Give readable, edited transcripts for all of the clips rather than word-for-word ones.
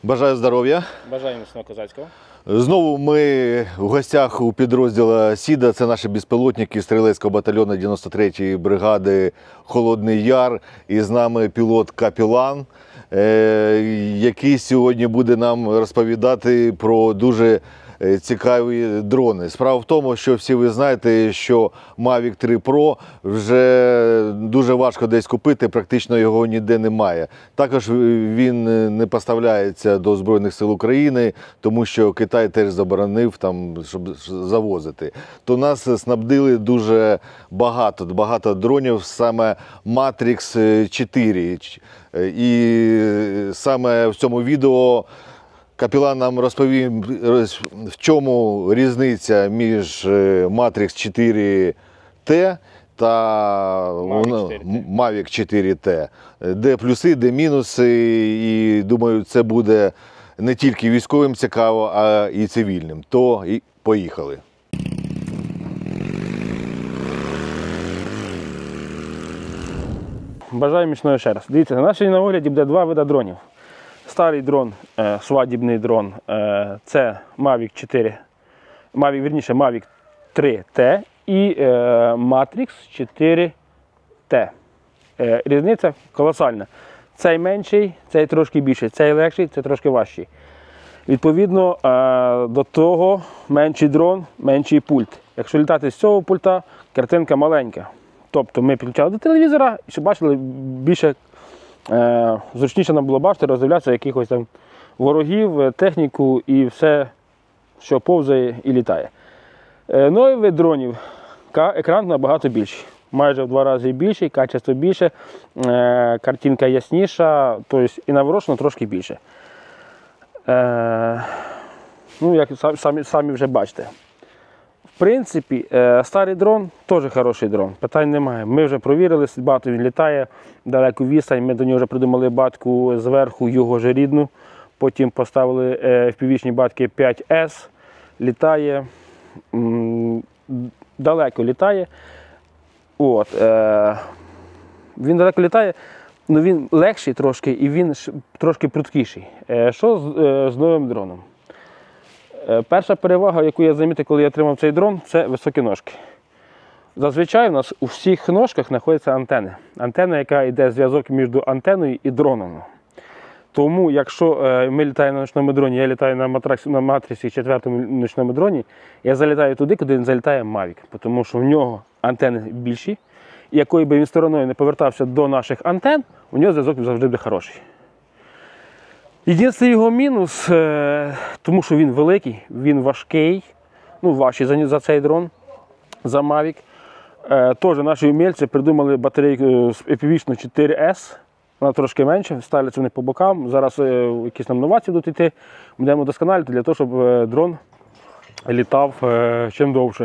Бажаю здоров'я. Бажаю міцного козацького. Знову ми в гостях у підрозділу «Сіда». Це наші безпілотники стрілецького батальйону 93-ї бригади «Холодний Яр». І з нами пілот Капілан, який сьогодні буде нам розповідати про дуже цікаві дрони. Справа в тому, що всі ви знаєте, що Mavic 3 Pro вже дуже важко десь купити, практично його ніде немає. Також він не поставляється до Збройних сил України, тому що Китай теж заборонив там, щоб завозити. То нас снабдили дуже багато дронів, саме Matrix 4. І саме в цьому відео Капілан нам розповів, в чому різниця між Matrix 4T та Mavic 4T. Де плюси, де мінуси. І думаю, це буде не тільки військовим цікаво, а і цивільним. То і поїхали. Бажаю міцного ще раз. Дивіться, на сьогодні на огляді буде два види дронів. Старий дрон, свадібний дрон, це Mavic 3T і Matrix 4T. Різниця колосальна. Цей менший, цей трошки більший, цей легший, цей трошки важчий. Відповідно, до того менший дрон, менший пульт. Якщо літати з цього пульта, картинка маленька. Тобто ми підключали до телевізора і щоб бачили більше, зручніше нам було бачити, роздивлятися якихось там ворогів, техніку і все, що повзає і літає. Новий вид дронів, екран набагато більший. Майже в 2 рази більший, качество більше, картинка ясніша, тобто і наворочено трошки більше. Ну, як самі вже бачите. В принципі, старий дрон теж хороший дрон, питань немає. Ми вже провірили, багато він літає, далеку відстань, ми до нього вже придумали батку зверху, його ж рідну. Потім поставили FPV-шні батки 5S, літає, далеко літає. От, він далеко літає, але він легший трошки і він трошки пруткіший. Що з новим дроном? Перша перевага, яку я замітив, коли я отримав цей дрон, це високі ножки. Зазвичай у нас у всіх ножках знаходяться антени. Антена, яка йде зв'язок між антеною і дроном. Тому, якщо ми літаємо на ночному дроні, я літаю на Matrix 4 ночному дроні, я залітаю туди, куди він залітає Mavic. Тому що в нього антени більші, і якою би він стороною не повертався до наших антен, у нього зв'язок завжди буде хороший. Єдиний його мінус, тому що він великий, він важкий, ну важчий за цей дрон, за Mavic. Теж наші умільці придумали батарейку FPV 4S, вона трошки менша, ставляться вони по бокам. Зараз якісь нам новації будуть йти, будемо досконалити для того, щоб дрон літав чим довше.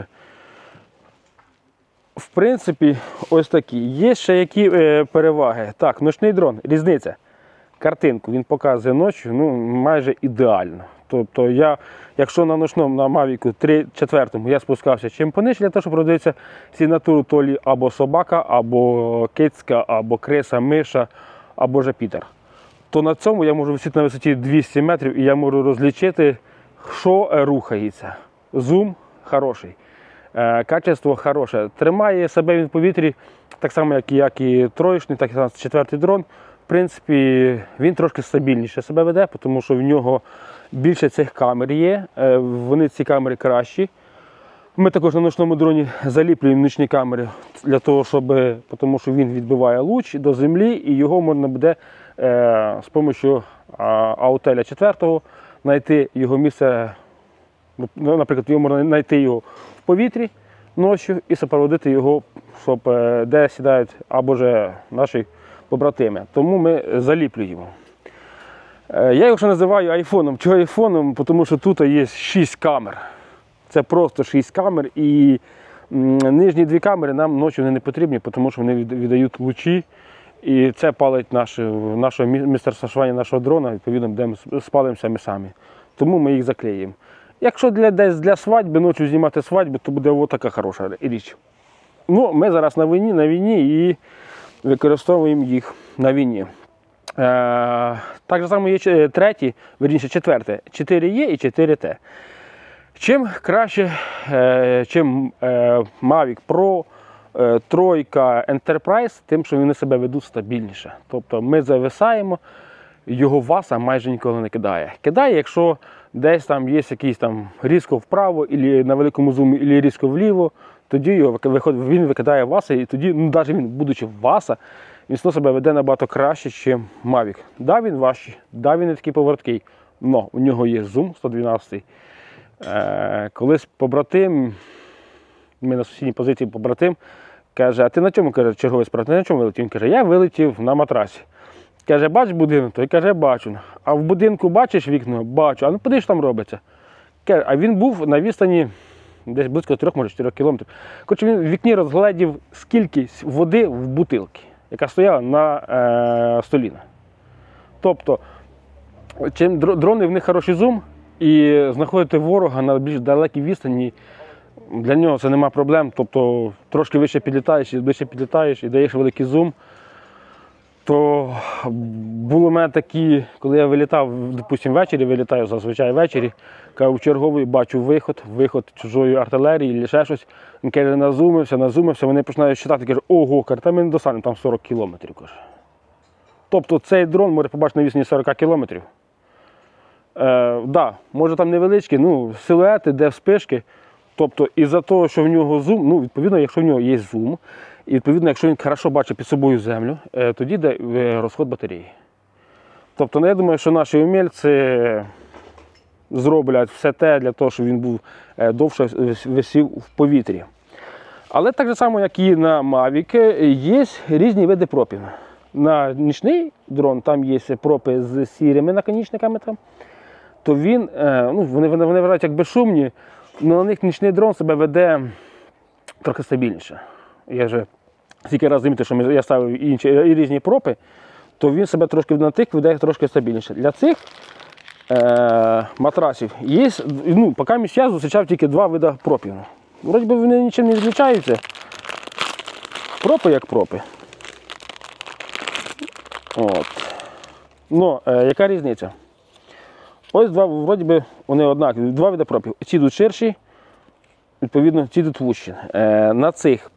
В принципі, ось такі. Є ще які переваги. Так, ночний дрон, різниця. Картинку він показує ночі, ну, майже ідеально. Тобто якщо на ночному, на Mavic 3-4 я спускався чим понижче, для того, щоб продивитися сигнатуру то лі або собака, або кицька, або криса, миша, або же Пітер, то на цьому я можу висіти на висоті 200 метрів і я можу розлічити, що рухається. Зум хороший, качество хороше. Тримає себе він в повітрі так само, як і троєчний, так і 4-й дрон. В принципі, він трошки стабільніше себе веде, тому що в нього більше цих камер є, вони ці камери кращі. Ми також на ночному дроні заліплюємо нічні камери, для того, тому що він відбиває луч до землі і його можна буде з допомогою аутеля 4-го знайти його місце, наприклад, можна знайти його в повітрі ночі і супроводити його, щоб де сідають або ж наші побратими. Тому ми заліплюємо. Я його ще називаю айфоном. Чого айфоном? Тому що тут є 6 камер. Це просто 6 камер і нижні 2 камери нам ночі не потрібні, тому що вони віддають лучі і це палить наше місце розташування нашого дрона, відповідно, де ми спалимося ми самі. Тому ми їх заклеїмо. Якщо десь для свадьби, ночі знімати свадьбу, то буде ось така хороша річ. Ну, ми зараз на війні і використовуємо їх на війні. Так же само є третій, верніше четверте. 4Е і 4Т. Чим краще, чим Mavic Pro, тройка Enterprise, тим, що вони себе ведуть стабільніше. Тобто ми зависаємо, його васа майже ніколи не кидає. Кидає, якщо десь там є якийсь там різко вправо, або на великому зумі, або різко вліво, тоді він викидає васа, і тоді, ну, навіть він, будучи васа, він себе веде набагато краще, ніж Mavic. Да, він важчий, да, він не такий повороткий, але у нього є зум 112. Колись побратим, ми на сусідній позиції побратим, каже, а ти на чому, каже, черговий справді, ти на чому вилетів? Він каже, я вилетів на матрасі. Каже, бачиш будинок? Той каже, бачу. А в будинку бачиш вікно? Бачу. А ну подивись, що там робиться. Каже, а він був на відстані десь близько 3, може 4 кілометрів. Коротше, він в вікні розгледів скільки води в бутилці, яка стояла на столі. Тобто, чим дрони, в них хороший зум, і знаходити ворога на більш далекій відстані, для нього це нема проблем. Тобто, трошки вище підлітаєш і ближче підлітаєш і даєш великий зум. То було в мене такі, коли я вилітав, допустимо, ввечері, вилітаю зазвичай ввечері, кажу, в черговий бачу виход чужої артилерії, або ще щось. Він каже, назумився, вони починають читати, каже, ого, та ми не достанемо, там 40 кілометрів. Тобто цей дрон може побачити на відстані 40 кілометрів. Да, може там невеличкі, ну, силуети, де вспишки. Тобто із-за того, що в нього зум, ну, відповідно, якщо в нього є зум, і відповідно, якщо він хорошо бачить під собою землю, тоді йде розход батареї. Тобто, ну, я думаю, що наші умільці зроблять все те для того, щоб він був довше висів в повітрі. Але так же само, як і на Mavic, є різні види пропів. На нічний дрон там є пропи з сірими наконечниками, то він, ну, вони вважають як безшумні, але на них нічний дрон себе веде трохи стабільніше. Я вже стільки разів замітив, що я ставив і різні пропи, то він себе трошки на тих веде трошки стабільніше. Для цих матрасів є, ну, поки я зустрічав тільки 2 види пропів. Вроді би вони нічим не відрізняються. Пропи як пропи. От. Ну, яка різниця? Ось вроді би, вони однакові, 2 види пропів. Ці йдуть ширші, відповідно, ці йдуть вущі. На цих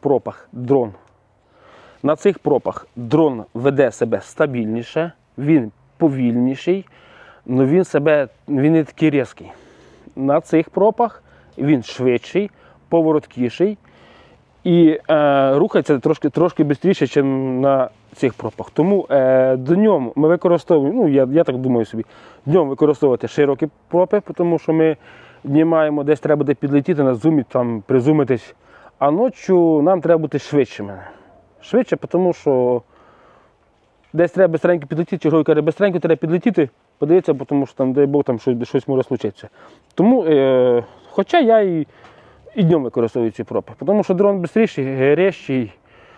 пропах дрон веде себе стабільніше, він повільніший, але він не такий різкий. На цих пропах він швидший, повороткіший і рухається трошки швидше, ніж на цих пропах. Тому днем ми використовуємо, ну, я так думаю собі, днем використовувати широкі пропи, тому що ми знімаємо, десь треба буде підлетіти на зумі, там призумитись, а ночі нам треба бути швидшими. Швидше, тому що десь треба бистренько підлетіти, черговий каже, бистренько треба підлетіти, подивитися, тому що там, дай Бог, там щось може случитися. Тому, хоча я і днем використовую ці пропи, тому що дрон швидший, резчий.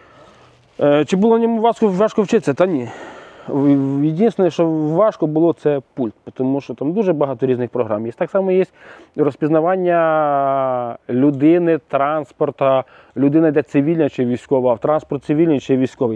Чи було ньому важко вчитися? Та ні. Єдине, що важко було, це пульт, тому що там дуже багато різних програм є. Так само є розпізнавання людини, транспорта, людина йде цивільна чи військова, а транспорт цивільний чи військовий.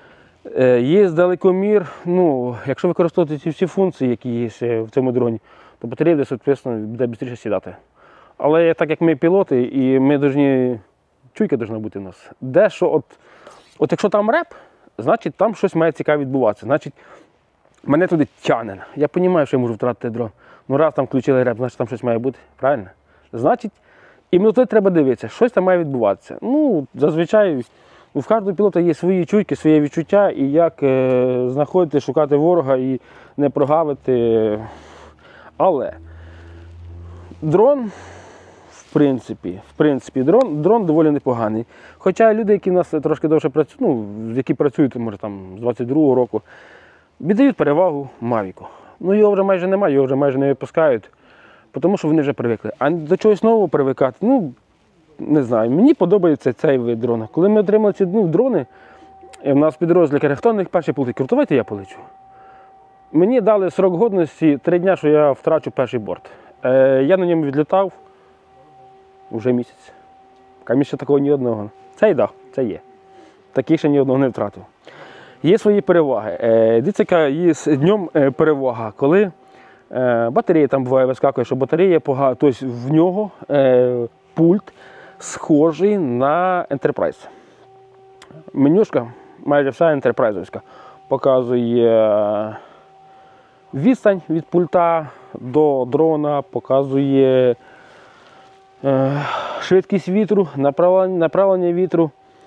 Є далекомір, ну, якщо використовувати ці всі функції, які є в цьому дроні, то батарея буде швидше сідати. Але так як ми пілоти, і ми повинні, чуйка повинна бути в нас. Дещо, от якщо там реп, значить там щось має цікаве відбуватися. Значить, мене туди тягне. Я розумію, що я можу втратити дрон. Ну раз там включили реп, значить там щось має бути. Правильно? Значить, іменно туди треба дивитися, щось там має відбуватися. Ну, зазвичай, в кожного пілота є свої чуйки, своє відчуття, і як знаходити, шукати ворога і не прогавити. Але дрон, в принципі, дрон доволі непоганий. Хоча люди, які в нас трошки довше працюють, ну, які працюють, може, там, з 22-го року, віддають перевагу Мавіку. Ну, його вже майже немає, його вже майже не випускають, тому що вони вже привикли. А до чогось нового привикати, ну, не знаю, мені подобається цей вид дрона. Коли ми отримали ці дрони, в нас підрозділ каже, хто на них перший полетить? Кажу, давайте я полечу. Мені дали срок годності 3 дні, що я втрачу перший борт. Я на ньому відлітав вже місяць. Поки ще такого ні одного. Це і да, це є. Таких ще ні одного не втратив. Є свої переваги. Дивіться, яка є з днем перевага, коли батарея там буває вискакує, що батарея погана, тобто в нього пульт схожий на Enterprise. Менюшка майже вся ентерпрайзовська. Показує відстань від пульта до дрона, показує швидкість вітру, направлення вітру.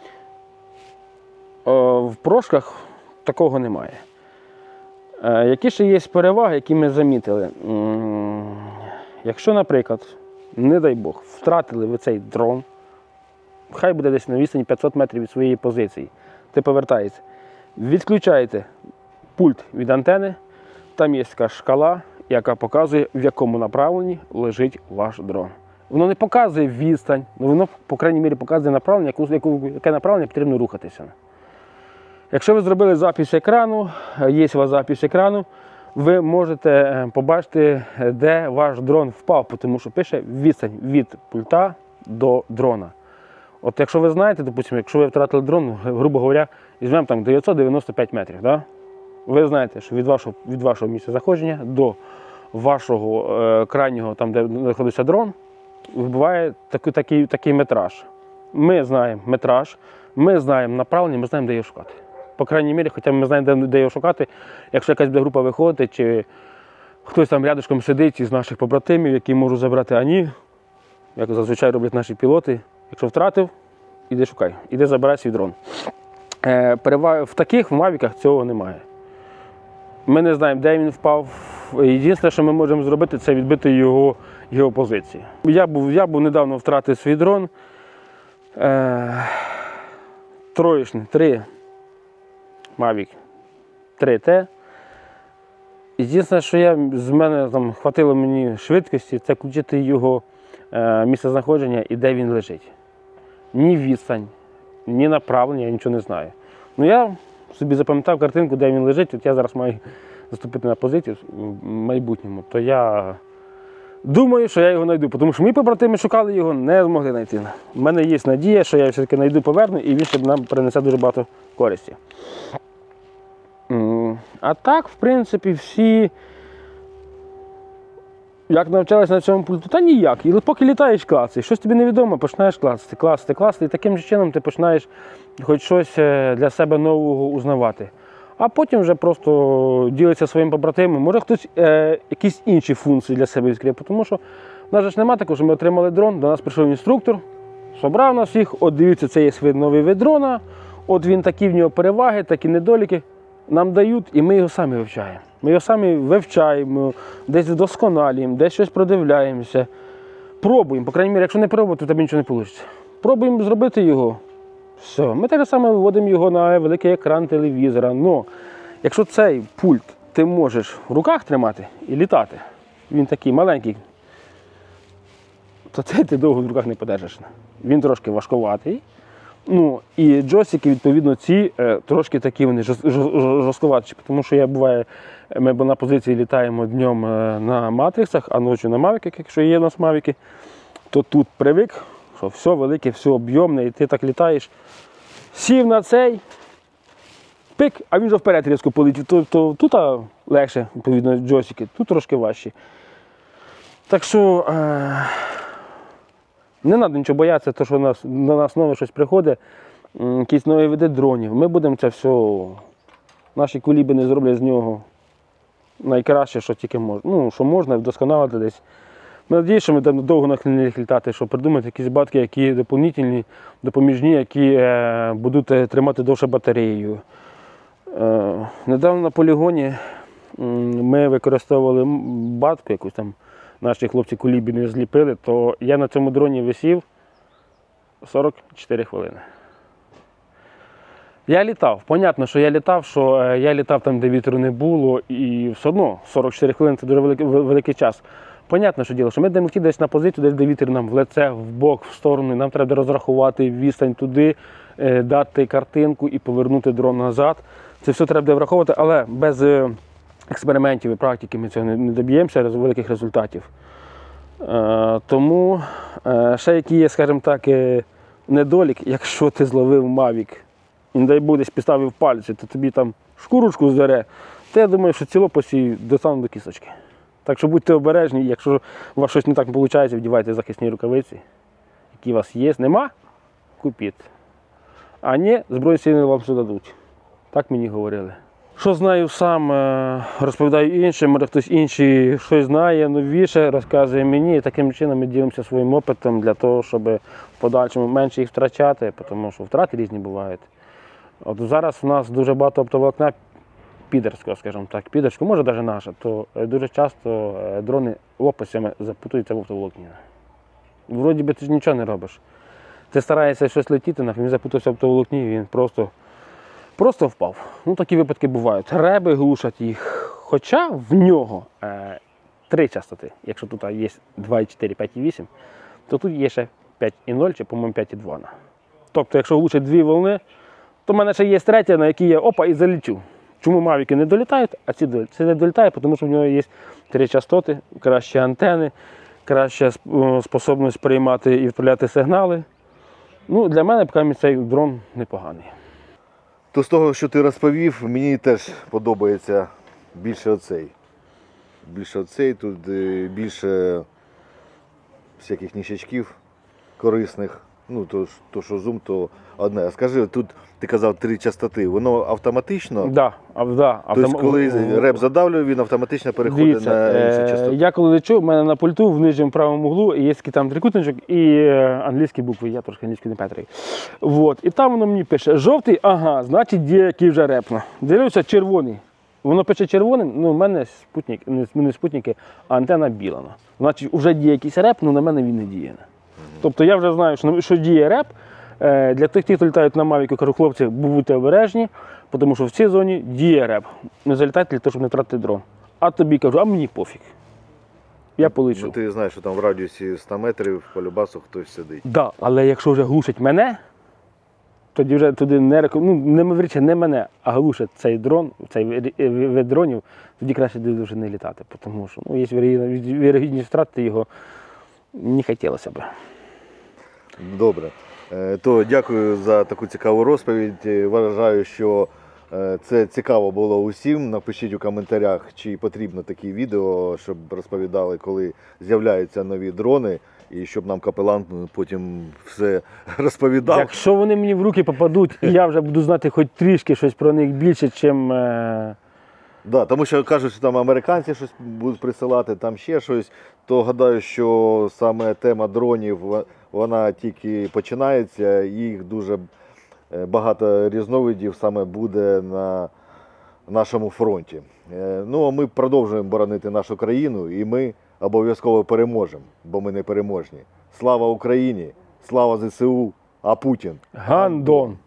В прошках такого немає. Які ще є переваги, які ми замітили? Якщо, наприклад, не дай Бог, втратили ви цей дрон, хай буде десь на відстані 500 метрів від своєї позиції, ти повертаєшся, відключаєте пульт від антени, там є така шкала, яка показує, в якому направленні лежить ваш дрон. Воно не показує відстань, але воно, по крайній мірі, показує направлення, яке направлення потрібно рухатися. Якщо ви зробили запис екрану, є у вас запис екрану, ви можете побачити, де ваш дрон впав, тому що пише відстань від пульта до дрона. От якщо ви знаєте, допустимо, якщо ви втратили дрон, грубо говоря, візьмемо там 995 метрів, да? Ви знаєте, що від вашого місця знаходження до вашого крайнього, там де знаходиться дрон, буває такий метраж. Ми знаємо метраж, ми знаємо направлення, ми знаємо, де його шукати. По крайній мірі, хоча ми знаємо, де його шукати, якщо якась буде група виходить, чи хтось там рядышком сидить із наших побратимів, які можуть забрати, а ні, як зазвичай роблять наші пілоти, якщо втратив, іди шукай, іди забирай свій дрон. В таких мавіках цього немає. Ми не знаємо, де він впав. Єдине, що ми можемо зробити, це відбити його позиції. Я був недавно втратив свій дрон. Троєчний, 3 Mavic 3T. Єдине, що з мене там хватило мені швидкості, це включити його місце знаходження і де він лежить. Ні відстань, ні направлення, я нічого не знаю. Ну я собі запам'ятав картинку, де він лежить, от я зараз маю заступити на позицію в майбутньому, то я думаю, що я його знайду, тому що мої побратими шукали його, не змогли знайти. У мене є надія, що я все-таки знайду, поверну, і він ще нам принесе дуже багато користі. А так, в принципі, всі, як навчалися на цьому пульту, та ніяк. І поки літаєш, клацаєш, щось тобі невідомо, починаєш клацати, і таким же чином ти починаєш хоч щось для себе нового узнавати. А потім вже просто ділиться своїм побратимом. Може хтось якісь інші функції для себе відкриє, тому що в нас ж немає такого, що ми отримали дрон, до нас прийшов інструктор, собрав нас всіх, от дивіться, це є новий вид дрона, от він такі в нього переваги, такі недоліки. Нам дають, і ми його самі вивчаємо. Ми його самі вивчаємо, десь вдосконалюємо, десь щось продивляємося. Пробуємо, по крайній мірі, якщо не пробувати, то тебе нічого не вийде. Пробуємо зробити його. Все. Ми так само виводимо його на великий екран телевізора. Но якщо цей пульт ти можеш в руках тримати і літати, він такий маленький, то цей ти довго в руках не подержиш. Він трошки важковатий. Ну, і джойстики, відповідно, ці трошки такі вони жорсткуватіші, тому що ми на позиції літаємо днем на матриксах, а ночі на мавіках, якщо є у нас мавіки, то тут привик, що все велике, все об'ємне, і ти так літаєш, сів на цей, пик, а він вже вперед різко полетів. То тут легше, відповідно, джойстики, тут трошки важчі. Так що не треба нічого боятися, то, що на нас нове щось приходить, якісь нові види дронів. Ми будемо це все, наші кулібини зроблять з нього найкраще, що тільки можна. Ну, що можна, вдосконалити десь. Ми надіюся, що ми там довго на них літати, щоб придумати якісь батки, які доповнительні, допоміжні, які будуть тримати довше батарею. Недавно на полігоні ми використовували батку, якусь там наші хлопці кулібіни зліпили, то я на цьому дроні висів 44 хвилини. Я літав, понятно, що я літав там, де вітру не було, і все одно 44 хвилини – це дуже великий час. Понятно, що діло, що ми йдемо десь на позицію, десь де вітер нам в лице, в бок, в сторону, і нам треба розрахувати відстань туди, дати картинку і повернути дрон назад. Це все треба враховувати, але без експериментів і практики ми цього не доб'ємося великих результатів. Тому ще який є, скажімо так, недолік, якщо ти зловив Mavic і не дай Бог десь підставив пальці, то тобі там шкурочку здере, то я думаю, що ціло посію достану до кісточки. Так що будьте обережні, якщо у вас щось не так виходить, вдівайте захисні рукавиці, які у вас є. Нема? Купіть. А ні, Збройні сили вам все дадуть. Так мені говорили. Що знаю сам, розповідаю іншим, може хтось інший щось знає, новіше, розказує мені. І таким чином ми ділимося своїм опитом для того, щоб в подальшому менше їх втрачати, тому що втрати різні бувають. От зараз у нас дуже багато оптоволокна підерського, скажімо так, підерського, може навіть наше, то дуже часто дрони лопастями запутуються в оптоволокні. Вроді би ти ж нічого не робиш. Ти стараєшся щось летіти, він запутався в оптоволокні, він просто впав. Ну, такі випадки бувають. Реби глушать їх. Хоча в нього 3 частоти. Якщо тут є 2,4, 5,8, то тут є ще 5,0 чи, по-моєму, 5,2. Тобто, якщо глушать 2 волни, то в мене ще є третя, на якій я опа і залічу. Чому мавіки не долітають, а ці не долітають, тому що в нього є 3 частоти, кращі антени, краща способність приймати і відправляти сигнали. Ну, для мене поки цей дрон непоганий. То з того, що ти розповів, мені теж подобається більше оцей. Тут більше всяких ніщачків корисних. Ну, то що зум, то одне. А скажи, тут ти казав 3 частоти, воно автоматично? Да. Тобто, коли реп задавлює, він автоматично переходить Дивіться, на інші частоти? Я коли лечу, в мене на пульту в нижньому правому углу є такий там трикутничок і англійські букви, я трошки англійською не петрий. Вот. І там воно мені пише, жовтий, ага, значить є який вже репно. Дивлюся, червоний. Воно пише червоним, ну в мене спутник, не спутники, а антенна біла. Значить, вже діє якийсь реп, але на мене він не діє. Тобто я вже знаю, що діє реп. Для тих, хто літають на Мавіку, кажу, хлопці, будьте обережні, тому що в цій зоні діє реп. Не залітайте для того, щоб не втратити дрон. А тобі кажу, а мені пофіг. Я полечу. Ну, ти знаєш, що там в радіусі 100 метрів по любасу хтось сидить. Так, да, але якщо вже глушить мене, тоді вже туди не мене, а глушить цей дрон, цей вид дронів, тоді краще вже не літати, тому що є вірогідність втратити його, не хотілося б. Добре. То дякую за таку цікаву розповідь. Вважаю, що це цікаво було усім. Напишіть у коментарях, чи потрібно такі відео, щоб розповідали, коли з'являються нові дрони, і щоб нам капелан потім все розповідав. Якщо вони мені в руки попадуть, і я вже буду знати хоч трішки щось про них більше, чим... Да, тому що кажуть, що там американці щось будуть присилати, там ще щось, то гадаю, що саме тема дронів, вона тільки починається, їх дуже багато різновидів саме буде на нашому фронті. Ну, а ми продовжуємо боронити нашу країну, і ми обов'язково переможемо, бо ми не переможні. Слава Україні, слава ЗСУ, а Путін Гандон!